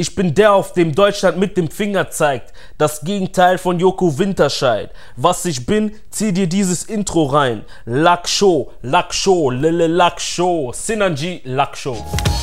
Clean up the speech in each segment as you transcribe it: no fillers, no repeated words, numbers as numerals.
Ich bin der, auf dem Deutschland mit dem Finger zeigt. Das Gegenteil von Joko Winterscheid. Was ich bin, zieh dir dieses Intro rein. Laksho, Laksho, Lille Laksho, Sinanji Laksho.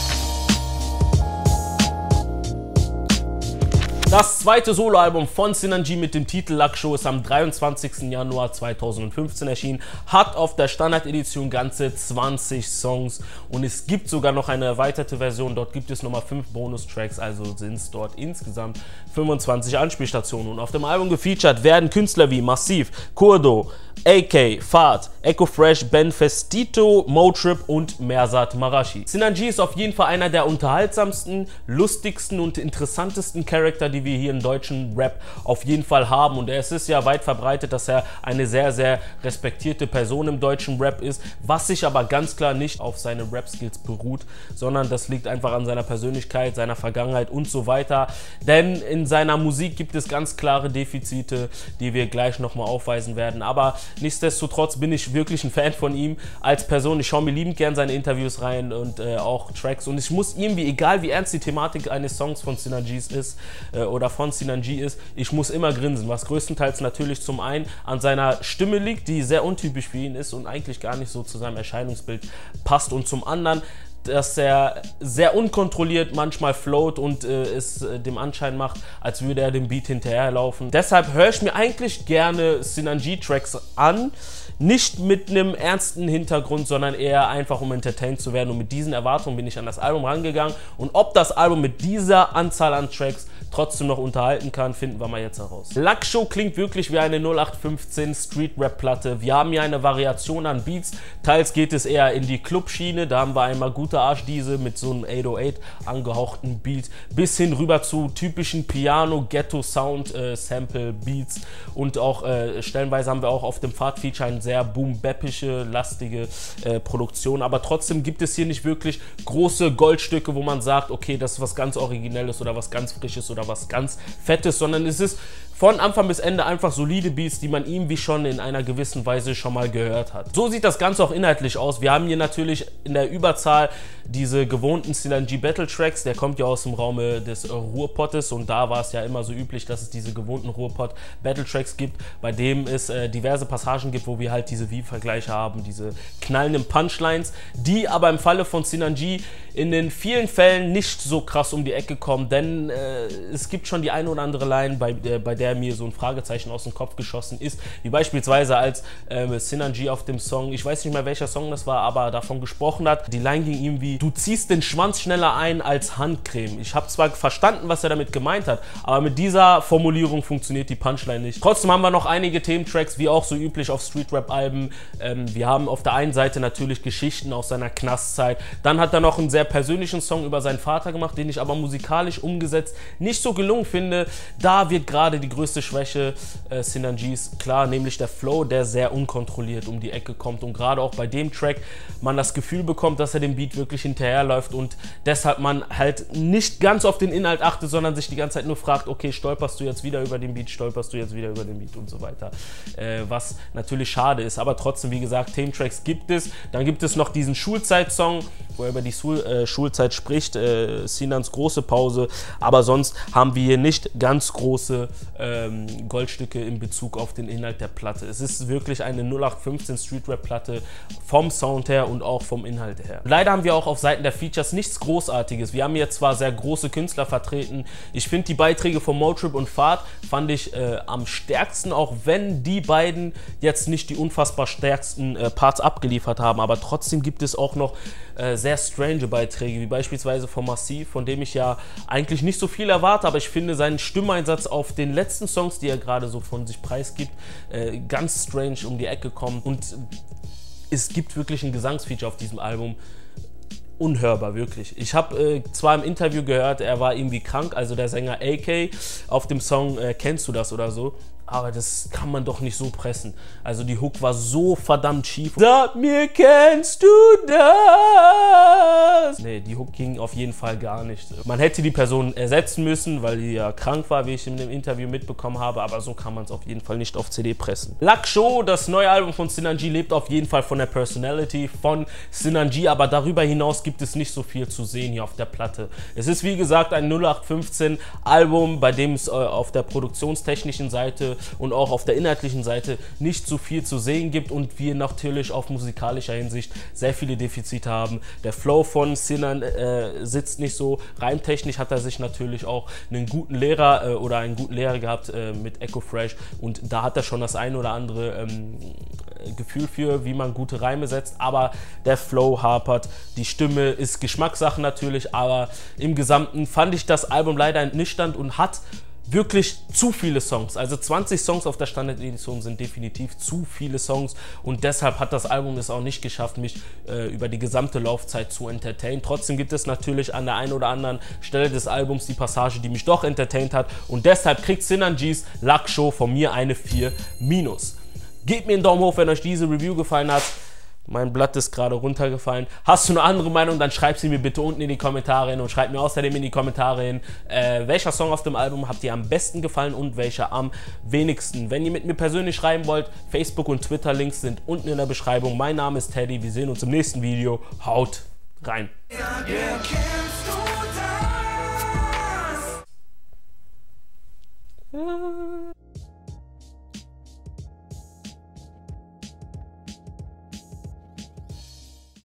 Das zweite Soloalbum von Sinanji mit dem Titel Laksho ist am 23. Januar 2015 erschienen, hat auf der Standard-Edition ganze 20 Songs und es gibt sogar noch eine erweiterte Version, dort gibt es nochmal 5 Bonustracks, also sind es dort insgesamt 25 Anspielstationen und auf dem Album gefeatured werden Künstler wie Massiv, Kurdo, AK, Fahd, Echo Fresh, Ben Festito, Motrip und Merzat Marashi. Sinanji ist auf jeden Fall einer der unterhaltsamsten, lustigsten und interessantesten Charakter, die wir hier im deutschen Rap auf jeden Fall haben. Und es ist ja weit verbreitet, dass er eine sehr, sehr respektierte Person im deutschen Rap ist, was sich aber ganz klar nicht auf seine Rap-Skills beruht, sondern das liegt einfach an seiner Persönlichkeit, seiner Vergangenheit und so weiter. Denn in seiner Musik gibt es ganz klare Defizite, die wir gleich nochmal aufweisen werden. Aber nichtsdestotrotz bin ich wirklich ein Fan von ihm als Person. Ich schaue mir liebend gern seine Interviews rein und auch Tracks. Und ich muss irgendwie, egal wie ernst die Thematik eines Songs von Sinanji ist oder von Sinanji ist, ich muss immer grinsen. Was größtenteils natürlich zum einen an seiner Stimme liegt, die sehr untypisch für ihn ist und eigentlich gar nicht so zu seinem Erscheinungsbild passt. Und zum anderen, dass er sehr unkontrolliert manchmal float und es dem Anschein macht, als würde er dem Beat hinterherlaufen. Deshalb höre ich mir eigentlich gerne Sinanji-Tracks an, nicht mit einem ernsten Hintergrund, sondern eher einfach, um entertained zu werden. Und mit diesen Erwartungen bin ich an das Album rangegangen. Und ob das Album mit dieser Anzahl an Tracks trotzdem noch unterhalten kann, finden wir mal jetzt heraus. Laksho klingt wirklich wie eine 0815 Street-Rap-Platte. Wir haben hier eine Variation an Beats. Teils geht es eher in die Club-Schiene. Da haben wir einmal Gute Arschdiese mit so einem 808 angehauchten Beat, bis hin rüber zu typischen Piano-Ghetto-Sound-Sample-Beats. Und auch stellenweise haben wir auch auf dem Pfad-Feature eine sehr boom-bappische, lastige Produktion. Aber trotzdem gibt es hier nicht wirklich große Goldstücke, wo man sagt, okay, das ist was ganz Originelles oder was ganz Frisches oder was ganz Fettes, sondern es ist von Anfang bis Ende einfach solide Beats, die man irgendwie schon in einer gewissen Weise schon mal gehört hat. So sieht das Ganze auch inhaltlich aus. Wir haben hier natürlich in der Überzahl diese gewohnten Sinanji Battle Tracks. Der kommt ja aus dem Raume des Ruhrpottes und da war es ja immer so üblich, dass es diese gewohnten Ruhrpott Battle Tracks gibt, bei dem es diverse Passagen gibt, wo wir halt diese Wie-Vergleiche haben, diese knallenden Punchlines, die aber im Falle von Sinanji in den vielen Fällen nicht so krass um die Ecke kommen, denn es gibt schon die eine oder andere Line, bei der mir so ein Fragezeichen aus dem Kopf geschossen ist, wie beispielsweise als Sinanji auf dem Song, ich weiß nicht mehr welcher Song das war, aber davon gesprochen hat, die Line ging ihm wie: Du ziehst den Schwanz schneller ein als Handcreme. Ich habe zwar verstanden, was er damit gemeint hat, aber mit dieser Formulierung funktioniert die Punchline nicht. Trotzdem haben wir noch einige Thementracks, wie auch so üblich auf Street-Rap-Alben. Wir haben auf der einen Seite natürlich Geschichten aus seiner Knastzeit, dann hat er noch einen sehr persönlichen Song über seinen Vater gemacht, den ich aber musikalisch umgesetzt nicht so gelungen finde. Da wird gerade die größte Schwäche Sinanjis klar, nämlich der Flow, der sehr unkontrolliert um die Ecke kommt und gerade auch bei dem Track man das Gefühl bekommt, dass er dem Beat wirklich hinterherläuft und deshalb man halt nicht ganz auf den Inhalt achtet, sondern sich die ganze Zeit nur fragt, okay, stolperst du jetzt wieder über den Beat, stolperst du jetzt wieder über den Beat und so weiter, was natürlich schade ist, aber trotzdem, wie gesagt, Thementracks gibt es. Dann gibt es noch diesen Schulzeit-Song, wo er über die Schulzeit spricht, Sinans große Pause, aber sonst haben wir hier nicht ganz große Goldstücke in Bezug auf den Inhalt der Platte. Es ist wirklich eine 0815 Street-Rap-Platte vom Sound her und auch vom Inhalt her. Leider haben wir auch auf Seiten der Features nichts Großartiges. Wir haben hier zwar sehr große Künstler vertreten. Ich finde die Beiträge von Motrip und Fahd fand ich am stärksten, auch wenn die beiden jetzt nicht die unfassbar stärksten Parts abgeliefert haben, aber trotzdem gibt es auch noch sehr strange Beiträge, wie beispielsweise von Massiv, von dem ich ja eigentlich nicht so viel erwarte, aber ich finde seinen Stimmeinsatz auf den letzten Songs, die er gerade so von sich preisgibt, ganz strange um die Ecke kommt und es gibt wirklich ein Gesangsfeature auf diesem Album, unhörbar, wirklich. Ich habe zwar im Interview gehört, er war irgendwie krank, also der Sänger AK auf dem Song Kennst du das oder so, aber das kann man doch nicht so pressen. Also die Hook war so verdammt schief. Sag mir, kennst du das? Nee, die Hook ging auf jeden Fall gar nicht. Man hätte die Person ersetzen müssen, weil die ja krank war, wie ich in dem Interview mitbekommen habe, aber so kann man es auf jeden Fall nicht auf CD pressen. Laksho, das neue Album von Sinanji, lebt auf jeden Fall von der Personality von Sinanji, aber darüber hinaus gibt es nicht so viel zu sehen hier auf der Platte. Es ist wie gesagt ein 0815 Album, bei dem es auf der produktionstechnischen Seite und auch auf der inhaltlichen Seite nicht so viel zu sehen gibt und wir natürlich auf musikalischer Hinsicht sehr viele Defizite haben. Der Flow von Sinan sitzt nicht so. Reimtechnisch hat er sich natürlich auch einen guten Lehrer einen guten Lehrer gehabt mit Echo Fresh und da hat er schon das ein oder andere Gefühl für, wie man gute Reime setzt, aber der Flow hapert, die Stimme ist Geschmackssache natürlich, aber im Gesamten fand ich das Album leider ernüchternd und hat wirklich zu viele Songs. Also 20 Songs auf der Standard-Edition sind definitiv zu viele Songs und deshalb hat das Album es auch nicht geschafft, mich über die gesamte Laufzeit zu entertainen. Trotzdem gibt es natürlich an der einen oder anderen Stelle des Albums die Passage, die mich doch entertaint hat und deshalb kriegt Sinanjis Laksho von mir eine 4-. Gebt mir einen Daumen hoch, wenn euch diese Review gefallen hat. Mein Blatt ist gerade runtergefallen. Hast du eine andere Meinung, dann schreib sie mir bitte unten in die Kommentare hin und schreib mir außerdem in die Kommentare hin, welcher Song auf dem Album habt ihr am besten gefallen und welcher am wenigsten. Wenn ihr mit mir persönlich schreiben wollt, Facebook und Twitter-Links sind unten in der Beschreibung. Mein Name ist Teddy, wir sehen uns im nächsten Video. Haut rein. Ja, kennst du das?